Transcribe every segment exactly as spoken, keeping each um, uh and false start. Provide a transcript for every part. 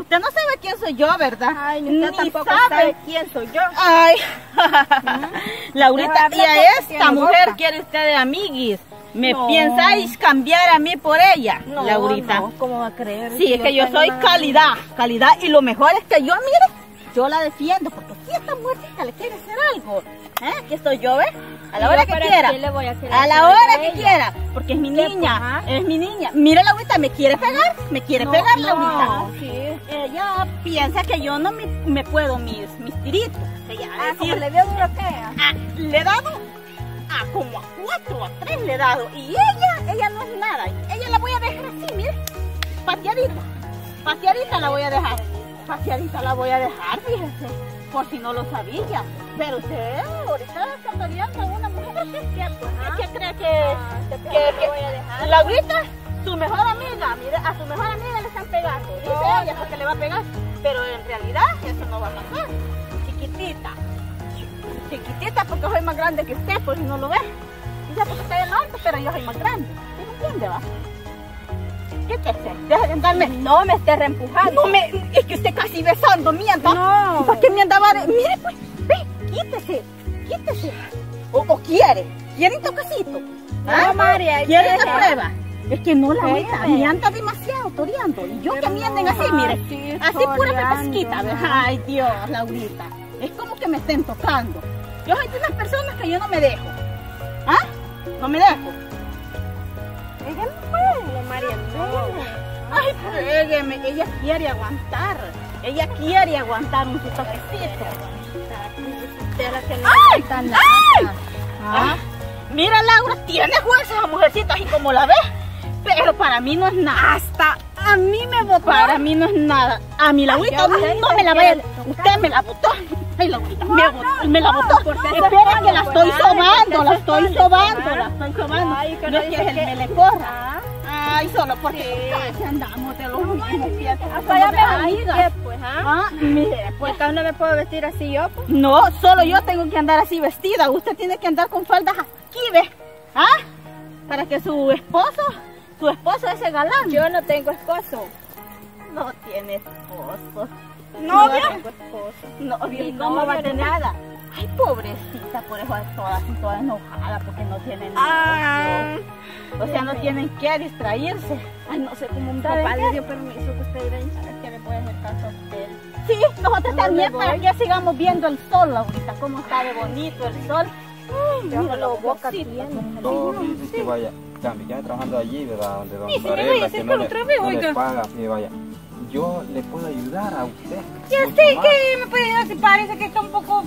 Usted no sabe quién soy yo, ¿verdad? Ay, ni usted Ni tampoco sabe. sabe quién soy yo. Ay, Laurita, y a esta tiene mujer boca. quiere usted de amiguis. ¿Me No. piensáis cambiar a mí por ella, No, Laurita? no, ¿cómo va a creer? Sí, es que yo tengo soy nada- calidad, calidad. Y lo mejor es que yo, mire, yo la defiendo. Porque si esta muertita le quiere hacer algo, ¿eh? Aquí estoy yo, ¿ves? A la ¿Y hora yo que para quiera. qué le voy a querer A la hacer hora a que ella? quiera. Porque es mi ¿Qué, niña, pues, es mi niña. Mira, Laurita, ¿me quiere pegar? ¿Me quiere No, pegar, no, Laurita? sí. Ella piensa que yo no me, me puedo mis, mis tiritos. Ella va a Ah, como decir, le dio duro que ah, le he dado a como a cuatro, a tres le he dado. Y ella, ella no es nada. Ella la voy a dejar así, mire. Pateadita. Pateadita la voy a dejar. Pateadita la voy a dejar, fíjese. Por si no lo sabía. Pero usted ahorita está peleando a una mujer. ¿Qué, qué, qué cree que, que, que, voy a dejar? Laurita, su mejor amiga, mire, a su mejor amiga le están pegando. Dice No, ella no. que le va a pegar. Pero en realidad eso no va a pasar. Chiquitita. Chiquitita porque soy más grande que usted, por si no lo ve. Dice porque está en alto, pero yo soy más grande. ¿Sí me entiende, va? ¿Qué te hace? Deja de andarme. No me esté reempujando. No me, es que usted casi besando, mienta. No. ¿Para qué me andaba de... Mire pues, ve, quítese, quítese. O, o quiere, quiere un toquecito. No, María, ¿Quiere deja. esta prueba? Es que no, Laurita, Déjame. me anda demasiado toreando. Y yo Pero que me anden no, así, mire, así, así pura toreando, pepesquita. ¿Ve? ¿no? Ay, Dios, Laurita. Es como que me estén tocando. Yo soy de unas personas que yo no me dejo. ¿Ah? No me dejo. Ella no puede, no, María, no. Ay, pégueme, ella quiere aguantar. Ella quiere aguantar un su toquecito. Usted la que le ¡Ay! encanta ¡Ay! nada. Ah, mira, Laura, tiene fuerza esa mujercita así como la ves. Pero para mí no es nada. Hasta a mí me botó. Para mí no es nada. A mi Laurita yo no, sé, no sé me la que vaya. le Usted me la botó. Ay, Laurita, me, No, botó, no, me la no, botó. porque se Espera pone, que la pues, estoy ay, sobando, porque la se estoy pone, sobando, pues, la estoy sobando. Ay, que No no es que dice es el que- melecorra. Ah. Ay, solo porque casi andamos de los mismos pies. Hasta ya me Ay, amigas, pues, ¿ah? Ah, mire, pues. Pues, no me puedo vestir así yo, pues. No, solo yo tengo que andar así vestida. Usted tiene que andar con faldas aquí, ¿ves? ¿Ah? Para que su esposo, su esposo ese galán. Yo no tengo esposo. No tiene esposo. No ¿Novio? tengo esposo. Novio, Ni ¿y cómo va a novio ni tener? nada. Ay, pobrecita, por eso es toda, así, toda enojada, porque no tiene Ah. novio. O sea, no tienen que distraerse. Ay, no sé cómo Mi me papá le dio permiso que usted iba a ir. ¿Sabes que le puede hacer caso a usted? Sí, nosotros No, también, me para voy. que sigamos viendo el sol ahorita, cómo está de bonito el sol. Ay, Yo mira lo la boca bocita. tiene. Todo dice que vaya, Cami, ya trabajando allí, ¿verdad? Donde don Sí, sí, me Varela, voy a que hacer no le, otra vez, no le oiga. paga, y vaya. Yo le puedo ayudar a usted. Ya mucho sé más. que me puede decir, parece que está un poco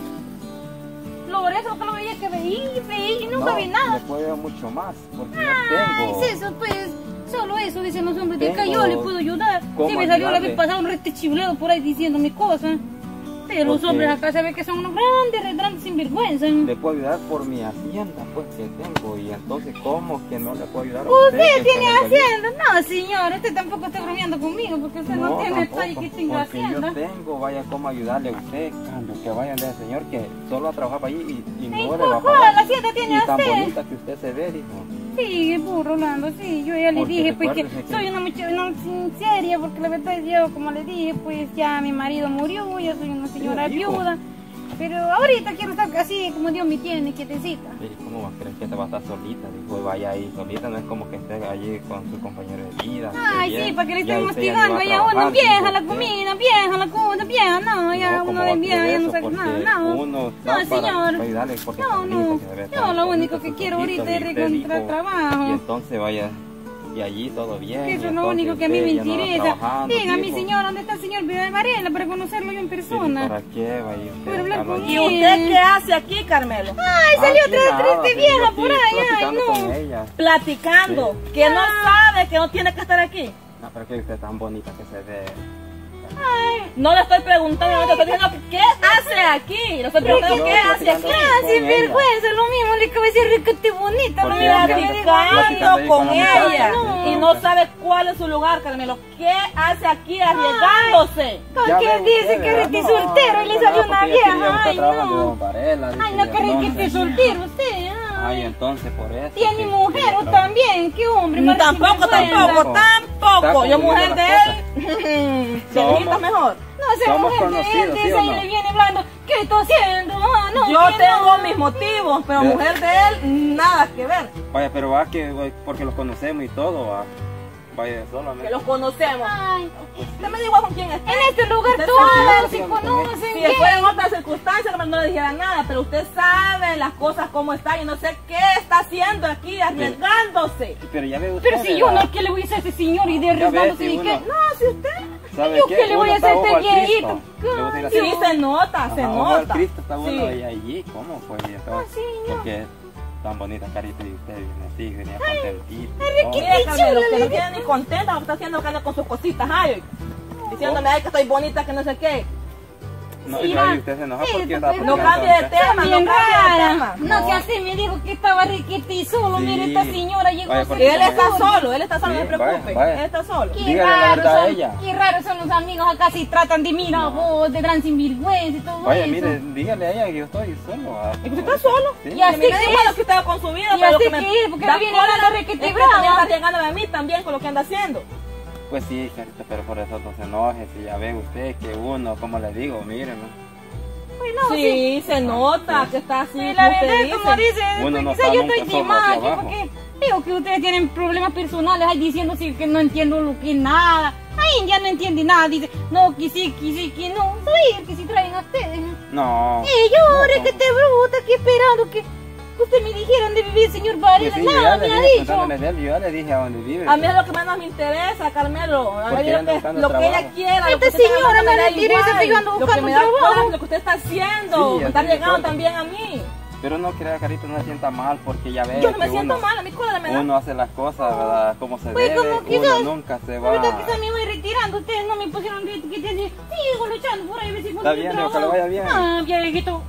florero, que lo veía que veía y veía y nunca No, vi nada. le puedo ayudar mucho más, porque yo Ay, tengo. es eso, pues, solo eso, dicen los hombres, de que Tengo yo le puedo ayudar. cómo Si me salió la ayudarle. vez pasada un rete chibledo por ahí diciéndome cosas. Pero los Porque- hombres acá se ve que son unos grandes, re grandes sinvergüenza. Le puedo ayudar por mi hacienda, pues, que tengo. Y entonces, ¿cómo que no le puedo ayudar a usted? Usted que tiene está en el hacienda. No, señor, usted tampoco está bromeando conmigo porque usted no, tiene tampoco, país que tenga porque hacienda. yo tengo, vaya, cómo ayudarle a usted, cambio, que vaya al señor que solo ha trabajado allí y, y no Ey, le va a ¿cuál? pagar. La hacienda tiene Y tan hacienda. bonita que usted se ve, dijo. Sí, burro, Rolando, sí, yo ya le Porque dije pues que recuérdese que- soy una muchacha no, seria, porque la verdad yo, como le dije, pues ya mi marido murió, yo soy una señora Sí, dijo. viuda, pero ahorita quiero estar así como Dios me tiene, quietecita. ¿Y cómo va a creer que te va a estar solita? Dijo, y vaya ahí solita, no es como que esté allí con su compañero de vida. Ay, esté sí, bien. para que le Ya estén usted ya mastigando, no va a ya uno trabajar, vieja dijo la usted. comida, vieja la comida, vieja, no, ya No, ¿cómo uno va de a vieja, creer ya no eso? sabe Porque nada, no. uno está No, para señor. ayudarle porque No, está no, bonita, que se ve yo tan lo bonita, único que sus quiero ojitos, ahorita es y usted encontrar dijo, trabajo. Y entonces vaya, y allí todo bien. Que y eso es lo entonces único que a mí me usted ya no anda interesa. trabajando, Diga, mi dijo. señor, ¿dónde está el señor Vida de Varela para conocerlo yo en Pero, persona? ¿para qué va a ir usted Para hablar a con allí? ¿Y usted qué hace aquí, Carmelo? Ay, salió Aquí otra nada, triste sí, vieja yo por aquí ahí, ay, platicando con no. ella. Platicando. Que no sabe que no tiene que estar aquí. No, pero que usted es tan bonita que se ve. No le estoy preguntando, no le estoy diciendo qué hace aquí. Le estoy preguntando Yo qué hace platicando aquí. Ah, con sin ella. vergüenza, lo mismo, le acabo de decir riquete bonita, lo Porque mismo ella que le anda digo. platicando ahí Con con la ella. muchacha, no. Y no sabe cuál es su lugar, Carmelo. ¿Qué hace aquí arriesgándose? Con Ya que ve dice usted, que ¿verdad? eres No, soltero y le no, salió porque una ella quería vieja, buscar ay trabajo de no. don Varela, Ay, dice no ella, crees que entonces. esté soltero usted, Ay, ay. entonces por eso. Tiene que mujer quería o trabajar. también, qué hombre, parece Tampoco, sinvergüenza. tampoco, tampoco. tampoco. Yo mujer confundiendo de las él. Cielita mejor. No sé, Somos mujer de él, conocidos, ¿sí dice o y no? le viene hablando, ¿qué está haciendo? Ah, no, Yo que tengo no. mis motivos, pero Ve. mujer de él, nada que ver. Vaya, pero va que va, porque los conocemos y todo, va. Vaya, solamente. Que los conocemos. Ay, Usted me dijo con quién está. en este lugar Usted todos sabe. se Sí, conocen. Si bien. después en otras circunstancias no le dijera nada, pero usted sabe las cosas cómo están y no sé qué está haciendo aquí, arriesgándose. Pero ya ve usted. Pero si yo ¿verdad? no, ¿qué le voy a hacer a ese señor? Y de Ya ves, arriesgándose si y que... uno- No, si usted... ¿Sabe ¿yo qué? qué le voy Uno a hacer está a ojo este al Cristo. viejito? Le gusta ir Sí, así. se nota, se Ajá, ojo al nota. Cristo está bueno Sí. ahí allí. ¿Cómo fue? Y todo. Ah, sí, no. Porque tan bonita carita y usted viene así, venía contentito. Mire, Carmelo, que no tiene ni contenta, lo que está haciendo que anda con sus cositas, ay, diciéndome, ay, que estoy bonita, que no sé qué. No, Sí, y va. ahí usted se enoja Sí, porque pues, está No poniendo cambie de entonces. tema, no Bien cambie de rara. tema. No, No. si así me dijo que estaba riquita y solo. Sí. Mire, esta señora llegó Vaya, a porque Él como está es- solo, él está solo, Sí, no se preocupe, vaya, vaya. él está solo. Qué Dígale la raro verdad a son, ella. qué raro son los amigos acá si tratan de mira vos, de gran sinvergüenza y todo Vaya, eso. mire, dígale a ella que yo estoy solo. ah. ¿Y que usted está solo? Sí. Y A así mí me que da igual es. lo que estaba con su vida, Y pero lo así que me que es, porque da me viene cólera hablando es requete que brava. también está llegándome a mí también con lo que anda haciendo. Pues sí, carita, pero por eso no se enoje. Si ya ve usted que uno, como le digo, miren, ¿no? Pues no, Sí, se nota que está así, Sí, la como usted verdad, como dice. dice, Uno pues, no quizá está yo nunca estoy solo mal, hacia yo abajo. porque digo que ustedes tienen problemas personales, ahí diciendo sí, que no entiendo lo que nada. Ay, ya no entiende nada, dice, no, que sí, que sí, que no. Soy el que sí traen a ustedes. No. Y yo, no, ahora ¿cómo? que te bruta, que esperando que, que ustedes me dijeran de vivir, señor Varela, Pues sí, yo nada ya me le ha dije, dicho. contándole de él, yo ya le dije a dónde vive. A mí es lo que menos me interesa, Carmelo. A Porque mí ella lo anda que, buscando lo que ella trabajo. quiera. lo Esta que usted está señora hablando me da interesa igual. que yo ando Lo que buscando me da trabajo. coraje es lo que usted está haciendo. Sí, me está así de llegando cosas. también a mí. Pero no crea, carita, no se sienta mal porque ya ve Yo no me que siento uno, mal, a mi cólera me da. uno hace las cosas, ¿verdad? Como se Pues, debe, como uno quizás- nunca se va. Ahorita quizá me voy retirando, ustedes no me pusieron que que te sigo luchando por ahí, a ver si Está consigo bien, trabajo. ojalá vaya bien. Ah, viejito.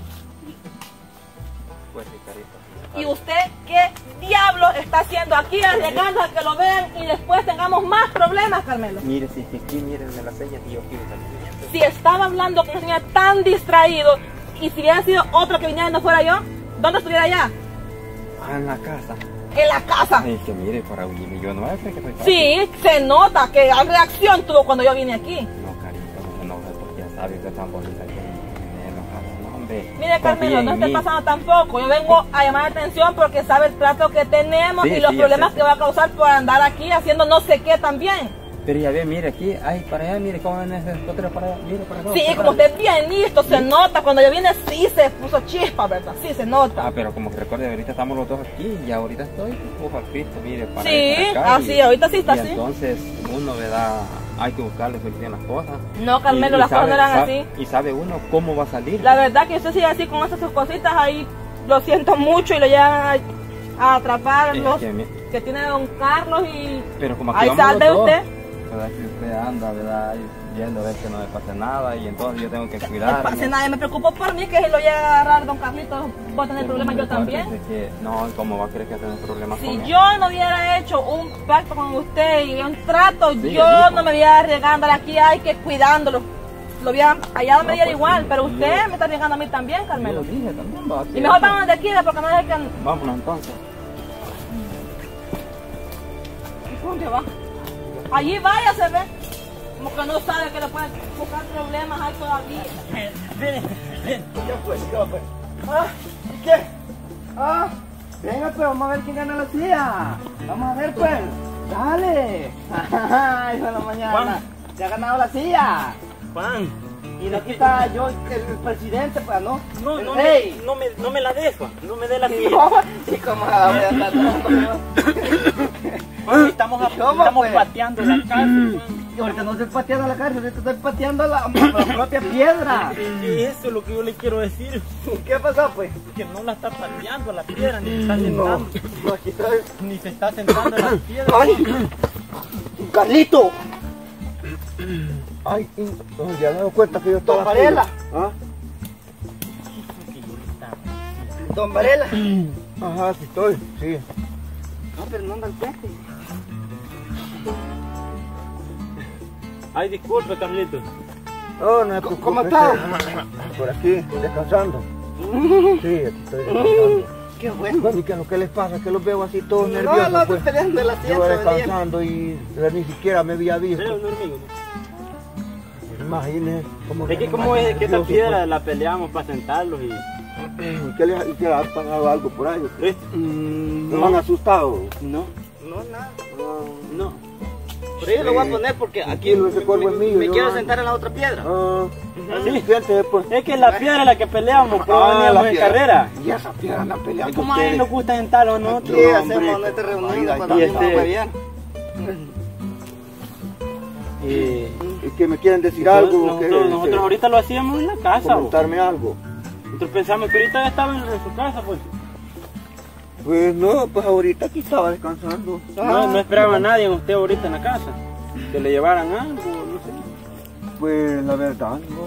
Pues sí, carita. ¿Y usted qué diablo está haciendo aquí, arriesgando a que lo vean y después tengamos más problemas, Carmelo? Mire, si es que aquí, mírenme las señas y yo quiero salir. Si estaba hablando con una señora tan distraído y si hubiera sido otro que viniera y no fuera yo, ¿dónde estuviera ya? Ah, en la casa. En la casa. Ay, que mire, para huirme, yo no voy a creer que soy fácil. Sí, se nota que la reacción tuvo cuando yo vine aquí. No, carita, no se enoje porque ya sabe que es tan bonita que me enojada, no, hombre. Mire, Carmelo, Confía no en esté mí. pasando tampoco. Yo vengo a llamar la atención porque sabe el trato que tenemos Sí, y los sí, problemas ya sé. que va a causar por andar aquí haciendo no sé qué también. Pero ya ve, mire aquí, ay, para allá, mire cómo ven ese escotero para allá, mire para acá. Sí, para como allá. usted bien listo, se nota. Cuando yo vine sí se puso chispa, ¿verdad? Sí, se nota. Ah, pero como que recuerde, ahorita estamos los dos aquí y ahorita estoy, ojo al Cristo, mire, para Sí, allá, para acá, así, y- ahorita sí está y así. entonces uno, ¿verdad? Hay que buscarle solución a las cosas. No, Carmelo, Y- y las cosas sabe- no eran sa- así. Y sabe uno cómo va a salir. La verdad que usted sigue así con esas sus cositas ahí, lo siento mucho y lo llevan a, a atrapar Es los que me- que tiene don Carlos y Pero como aquí ahí vamos salte los dos, usted. ¿verdad? Que usted anda, ¿verdad? Ahí viendo a ver que no le pase nada y entonces yo tengo que No cuidarme. pase nada, me preocupo por mí que si lo llega a agarrar don Carlitos voy a tener problemas yo también. De que, no, ¿cómo va a creer que tener problemas Si con él? yo no hubiera hecho un pacto con usted y un trato, Sí, yo dijo. no me hubiera arriesgando aquí, hay que cuidándolo. Lo hubiera, allá no me No, diera pues, igual, sí, pero yo- usted me está arriesgando a mí también, Yo Carmelo. lo dije también, va, Y que- mejor vamos de aquí porque no es que... Vámonos entonces. ¿Y dónde va? Allí vaya, se ve. Como que no sabe que le pueden buscar problemas ahí todavía. Ya pues, ya pues. Ah, ¿Y qué? Ah, venga pues, vamos a ver quién gana la silla. Vamos a ver pues. Dale. Ay, hijo de la mañana. Juan. Se ha ganado la silla. Juan, Y aquí está yo, el, el presidente, pues, ¿no? no, el no, rey. me, no, me, no me la des, Juan, no me des la silla. No, y como voy a estar dando, Juan, estamos, a- ¿Cómo, estamos pues? pateando la cárcel, Juan. Y ahorita no estoy pateando la cárcel, ahorita estoy pateando la, la propia piedra. Y eso es lo que yo le quiero decir, ¿Qué pasó, pues? que no la está pateando la piedra, ni se está No, sentando, no, aquí estoy. ni se está sentando en la piedra. ¡Ay! ¡Carlito! Ay, y- ya me doy cuenta que yo estaba. Don Varela. ¿Ah? Don Varela. Ajá, sí estoy, sí. No, pero no anda el frente. Ay, disculpe, Carlitos. Oh, no, ¿cómo está? Por aquí, descansando. Sí, aquí estoy descansando. qué bueno. Bueno, ¿y qué es lo que les pasa? Que los veo así todos No, nerviosos. no, pues. peleando en la Yo sierra. descansando y ni siquiera me había visto. Pero un hormigo. Imagínense cómo Es que como es que esta nervioso, piedra la peleamos para sentarlos y... pues. ¿Y qué les, y qué les ha pasado algo por ahí? ¿Viste? Mm, ¿No han asustado? No, no, nada. no. Por ahí lo voy a poner porque aquí Tranquilo, ese cuervo es mío, me yo quiero no- sentar en la otra piedra. Ah, Sí. fíjate pues. Es que la piedra es la que peleamos, pero Ah, veníamos la en piedra. carrera. Y esa piedra anda peleando Y como a él ustedes. nos gusta sentarlos a nosotros. ¿Qué No, hacemos hombre. nuestra reunión Ahí para está. Y que este- nos vayan? Y Es que me quieren decir algo. nosotros, que, nosotros que- ahorita lo hacíamos en la casa. vos. comentarme algo. Nosotros pensamos que ahorita ya estaba en, en su casa, pues. Pues no, pues ahorita aquí estaba descansando. No, no esperaba a nadie en usted ahorita en la casa. Que le llevaran algo, no sé. Pues la verdad, no.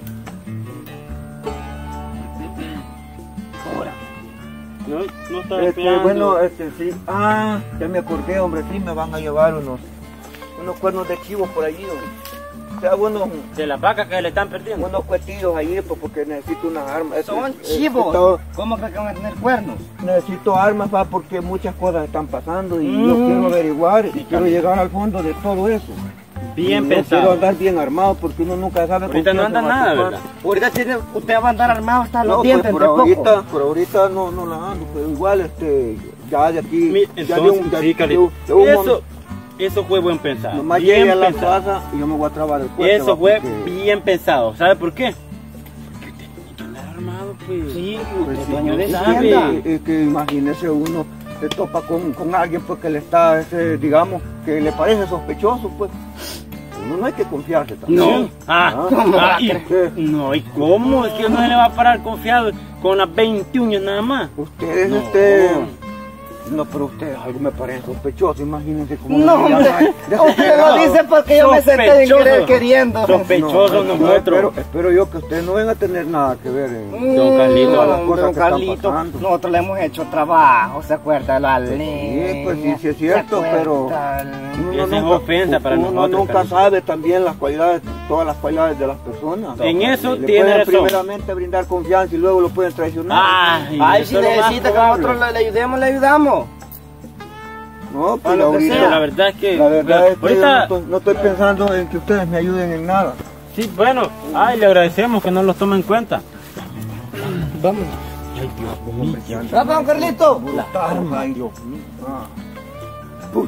No, no estaba Este, esperando. bueno, este sí. Ah, ya me acordé, hombre, sí me van a llevar unos, unos cuernos de chivos por allí, hombre. O sea, unos, De las vacas que le están perdiendo. unos cuetillos allí, pues porque necesito unas armas. Este, Son este, chivos. todo- ¿Cómo que van a tener cuernos? necesito armas, va, porque muchas cosas están pasando y Mm. yo quiero averiguar y quiero llegar al fondo de todo eso. Bien Y yo pensado. quiero andar bien armado porque uno nunca sabe. con Ahorita quién no se anda va a nada, topar. ¿verdad? Ahorita tiene, usted va a andar armado hasta los No, pues dientes por entre ahorita, poco. por ahorita no, no la ando, pero igual este, ya de aquí, Mi- ya de un, Entonces, ya sí, de Carlito. un- de un Eso, eso fue buen pensado. nomás Bien llegue a la pensado. casa y yo me voy a trabar el cuerpo. Eso va, fue porque- bien pensado. ¿Sabe por qué? Porque usted tiene que andar armado, pues. Sí, Pues usted sí, dueño de es hacienda. que, es que imagínese uno se topa con, con alguien pues que le está, ese, digamos, que le parece sospechoso, pues. Uno no hay que confiarse también. No. Ah, ¿cómo ah, va a y- creer? no, ¿y cómo? Es que no se le va a parar confiado con las veinte uñas nada más. Ustedes, No. este... No, pero ustedes algo me parece sospechoso, imagínense cómo... No, me hombre, llaman. usted lo dice porque yo me senté de Sospechoso. querer queriendo. Sospechoso No, nosotros. Espero, espero yo que ustedes no vengan a tener nada que ver en... Don Carlito, todas las No, cosas don que están Carlito, pasando. nosotros le hemos hecho trabajo, ¿se acuerda? La ley. pues sí, sí es cierto, pero- Esa es ofensa para uno nosotros, nunca Carlito. sabe también las cualidades, todas las cualidades de las personas. En eso Le tiene pueden razón. primeramente brindar confianza y luego lo pueden traicionar. Ay, Ay, eso si es lo más necesita que probable. nosotros le, le ayudemos, le ayudamos. No, a pues lo que ahorita... Pero la verdad es que... La verdad es que yo no ahorita... estoy, no estoy pensando en que ustedes me ayuden en nada. Sí, bueno, ay, le agradecemos que nos los tome en cuenta. Vamos. Ay, Dios mío. Vamos, don Carlito. Ay, Dios mío. Ah. Uy.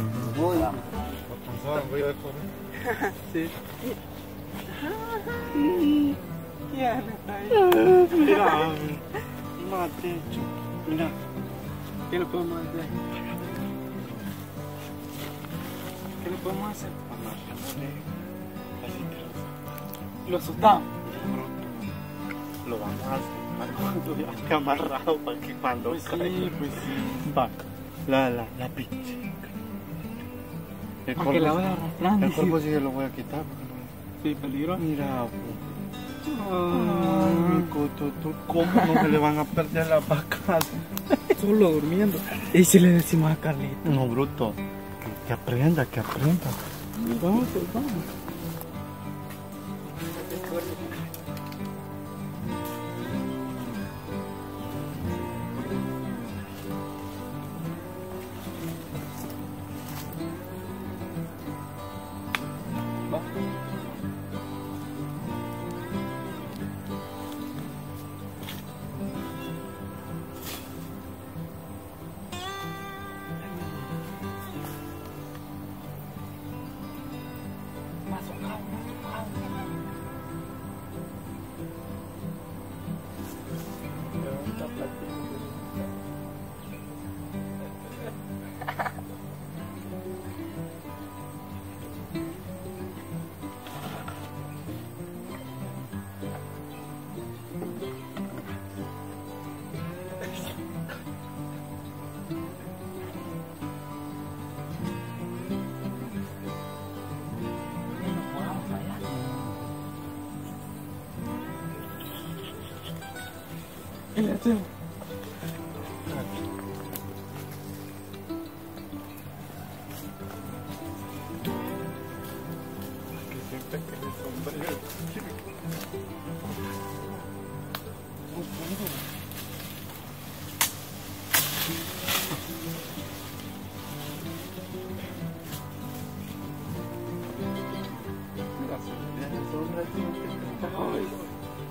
Mira, mate, mira, ¿qué le podemos hacer? ¿Qué le podemos hacer? Lo asustamos. Lo vamos a hacer aquí amarrado para que cuando Pues caiga. sí, pues sí. Va, la, la, la pinche. El Para que la cuerpo, vaya arrastrando. el cuerpo sí se lo voy a quitar. porque Sí, peligro. no- Mira, pues. Ay, mi coto, ¿tú ¿cómo no se le van a perder las vacas? Solo durmiendo. ¿Y si le decimos a Carlito? No, bruto. Que, que aprenda, que aprenda. Vamos, pues, vamos.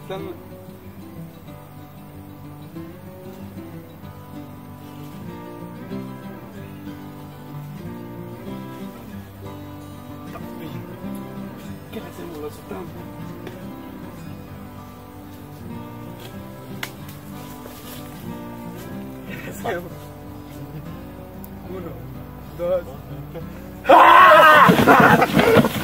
asustando. ¿Qué le hacemos? Lo asustamos. ¿Qué hacemos? Uno, dos, tres.